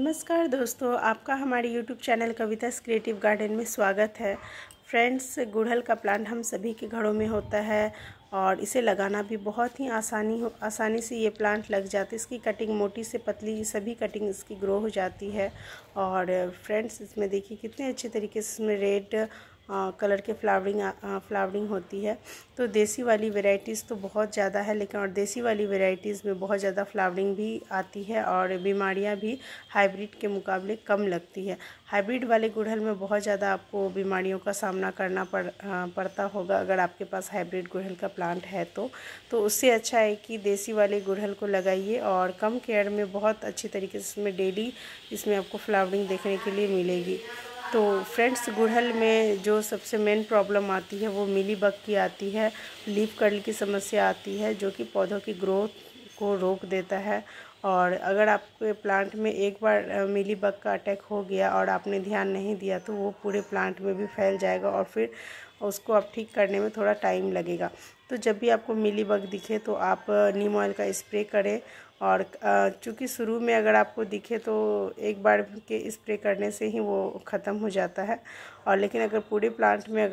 नमस्कार दोस्तों, आपका हमारे YouTube channel Kavita's creative garden में स्वागत है। फ्रेंड्स, गुड़हल का प्लांट हम सभी के घरों में होता है और इसे लगाना भी बहुत ही आसानी से ये प्लांट लग जाते हैं। इसकी कटिंग मोटी से पतली सभी कटिंग इसकी ग्रो हो जाती है। और फ्रेंड्स, इसमें देखिए कितने अच्छे तरीके से इसमें रेड कलर के फ्लावरिंग होती है। तो देसी वाली वेराइटीज़ तो बहुत ज़्यादा है, लेकिन और देसी वाली वेराइटीज़ में बहुत ज़्यादा फ्लावरिंग भी आती है और बीमारियां भी हाइब्रिड के मुकाबले कम लगती है। हाइब्रिड वाले गुड़हल में बहुत ज़्यादा आपको बीमारियों का सामना करना पड़ता होगा अगर आपके पास हाइब्रिड गुड़हल का प्लांट है तो उससे अच्छा है कि देसी वाले गुड़हल को लगाइए और कम केयर में बहुत अच्छी तरीके से इसमें डेली इसमें आपको फ्लावरिंग देखने के लिए मिलेगी। तो फ्रेंड्स, गुड़हल में जो सबसे मेन प्रॉब्लम आती है वो मीलीबग की आती है। लीफ कर्ल की समस्या आती है जो कि पौधों की ग्रोथ को रोक देता है। और अगर आपके प्लांट में एक बार मीलीबग का अटैक हो गया और आपने ध्यान नहीं दिया तो वो पूरे प्लांट में भी फैल जाएगा और फिर उसको आप ठीक करने में थोड़ा टाइम लगेगा। तो जब भी आपको मीलीबग दिखे तो आप नीम ऑयल का स्प्रे करें। और चूँकि शुरू में अगर आपको दिखे तो एक बार के स्प्रे करने से ही वो ख़त्म हो जाता है। और लेकिन अगर पूरे प्लांट में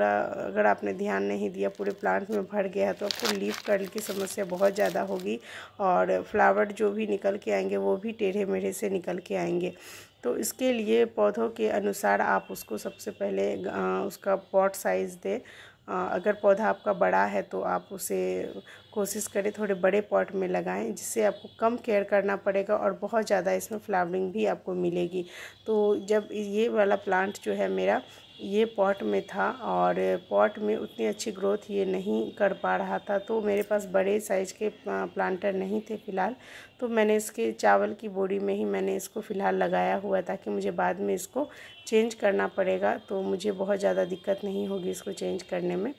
अगर आपने ध्यान नहीं दिया, पूरे प्लांट में भर गया है तो आपको लीफ कर्ल की समस्या बहुत ज़्यादा होगी और फ्लावर जो भी निकल के आएंगे वो भी टेढ़े मेढ़े से निकल के आएंगे। तो इसके लिए पौधों के अनुसार आप उसको सबसे पहले उसका पॉट साइज़ दें। अगर पौधा आपका बड़ा है तो आप उसे कोशिश करें थोड़े बड़े पॉट में लगाएं, जिससे आपको कम केयर करना पड़ेगा और बहुत ज़्यादा इसमें फ्लावरिंग भी आपको मिलेगी। तो जब ये वाला प्लांट जो है मेरा ये पॉट में था और पॉट में उतनी अच्छी ग्रोथ ये नहीं कर पा रहा था, तो मेरे पास बड़े साइज़ के प्लांटर नहीं थे फ़िलहाल। तो मैंने इसके चावल की बोरी में ही मैंने इसको फ़िलहाल लगाया हुआ, ताकि मुझे बाद में इसको चेंज करना पड़ेगा तो मुझे बहुत ज़्यादा दिक्कत नहीं होगी इसको चेंज करने में।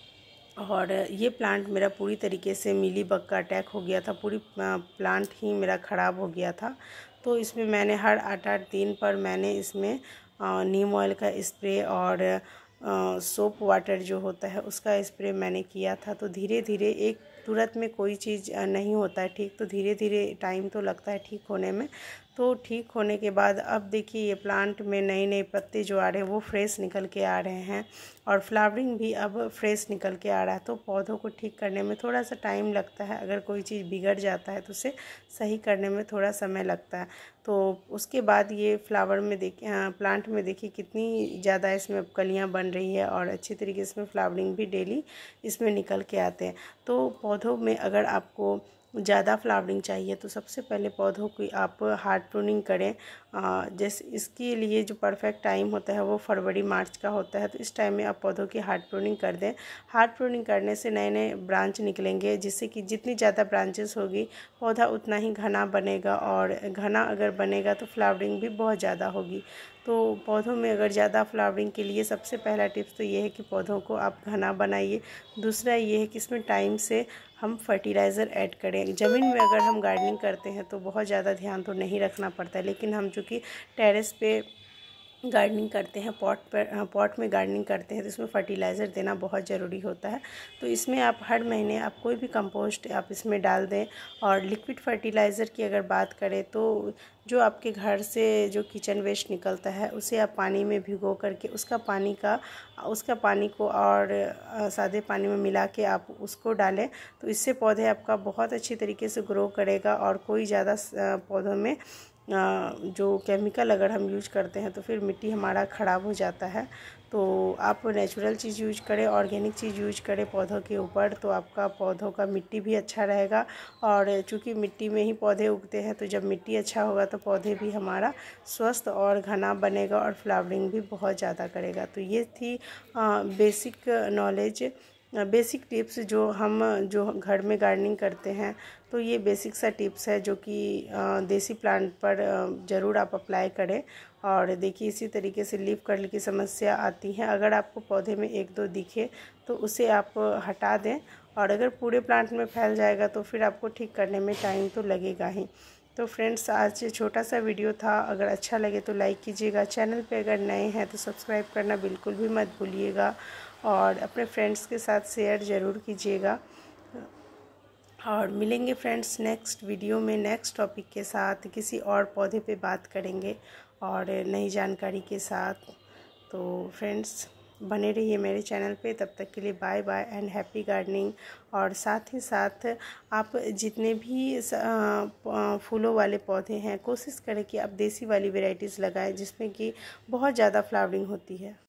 और ये प्लांट मेरा पूरी तरीके से मीलीबग का अटैक हो गया था, पूरी प्लांट ही मेरा ख़राब हो गया था। तो इसमें मैंने हर 8-8 दिन पर मैंने इसमें नीम ऑयल का स्प्रे और सोप वाटर जो होता है उसका स्प्रे मैंने किया था। तो धीरे धीरे, एक तुरंत में कोई चीज़ नहीं होता है ठीक, तो धीरे धीरे टाइम तो लगता है ठीक होने में। तो ठीक होने के बाद अब देखिए ये प्लांट में नए नए पत्ते जो आ रहे हैं वो फ्रेश निकल के आ रहे हैं और फ्लावरिंग भी अब फ्रेश निकल के आ रहा है। तो पौधों को ठीक करने में थोड़ा सा टाइम लगता है, अगर कोई चीज़ बिगड़ जाता है तो उसे सही करने में थोड़ा समय लगता है। तो उसके बाद ये प्लांट में देखिए कितनी ज़्यादा इसमें कलियाँ बन रही है और अच्छी तरीके से फ्लावरिंग भी डेली इसमें निकल के आते हैं। तो पौधों में अगर आपको ज़्यादा फ्लावरिंग चाहिए तो सबसे पहले पौधों की आप हार्ड प्रूनिंग करें। जैसे इसके लिए जो परफेक्ट टाइम होता है वो फरवरी मार्च का होता है, तो इस टाइम में आप पौधों की हार्ड प्रूनिंग कर दें। हार्ड प्रूनिंग करने से नए नए ब्रांच निकलेंगे, जिससे कि जितनी ज़्यादा ब्रांचेस होगी पौधा उतना ही घना बनेगा और घना अगर बनेगा तो फ्लावरिंग भी बहुत ज़्यादा होगी। तो पौधों में अगर ज़्यादा फ्लावरिंग के लिए सबसे पहला टिप्स तो ये है कि पौधों को आप घना बनाइए। दूसरा ये है कि इसमें टाइम से हम फर्टिलाइज़र ऐड करें। ज़मीन में अगर हम गार्डनिंग करते हैं तो बहुत ज़्यादा ध्यान तो नहीं रखना पड़ता है, लेकिन हम चूँकि टेरेस पे गार्डनिंग करते हैं, पॉट में गार्डनिंग करते हैं तो इसमें फर्टिलाइज़र देना बहुत ज़रूरी होता है। तो इसमें आप हर महीने आप कोई भी कंपोस्ट आप इसमें डाल दें। और लिक्विड फर्टिलाइज़र की अगर बात करें तो जो आपके घर से जो किचन वेस्ट निकलता है उसे आप पानी में भिगो करके उसका पानी को और सादे पानी में मिला के आप उसको डालें, तो इससे पौधे आपका बहुत अच्छी तरीके से ग्रो करेगा। और कोई ज़्यादा पौधों में जो केमिकल अगर हम यूज करते हैं तो फिर मिट्टी हमारा ख़राब हो जाता है। तो आप नेचुरल चीज़ यूज करें, ऑर्गेनिक चीज़ यूज करें पौधों के ऊपर, तो आपका पौधों का मिट्टी भी अच्छा रहेगा। और चूँकि मिट्टी में ही पौधे उगते हैं तो जब मिट्टी अच्छा होगा तो पौधे भी हमारा स्वस्थ और घना बनेगा और फ्लावरिंग भी बहुत ज़्यादा करेगा। तो ये थी बेसिक नॉलेज, बेसिक टिप्स जो घर में गार्डनिंग करते हैं तो ये बेसिक सा टिप्स है जो कि देसी प्लांट पर ज़रूर आप अप्लाई करें। और देखिए इसी तरीके से लीफ कर्ल की समस्या आती है, अगर आपको पौधे में 1-2 दिखे तो उसे आप हटा दें। और अगर पूरे प्लांट में फैल जाएगा तो फिर आपको ठीक करने में टाइम तो लगेगा ही। तो फ्रेंड्स, आज छोटा सा वीडियो था, अगर अच्छा लगे तो लाइक कीजिएगा। चैनल पे अगर नए हैं तो सब्सक्राइब करना बिल्कुल भी मत भूलिएगा और अपने फ्रेंड्स के साथ शेयर ज़रूर कीजिएगा। और मिलेंगे फ्रेंड्स नेक्स्ट वीडियो में नेक्स्ट टॉपिक के साथ, किसी और पौधे पे बात करेंगे और नई जानकारी के साथ। तो फ्रेंड्स बने रहिए मेरे चैनल पे, तब तक के लिए bye bye and happy gardening. और साथ ही साथ आप जितने भी फूलों वाले पौधे हैं, कोशिश करें कि आप देसी वाली वेराइटीज़ लगाएं जिसमें कि बहुत ज़्यादा फ्लावरिंग होती है।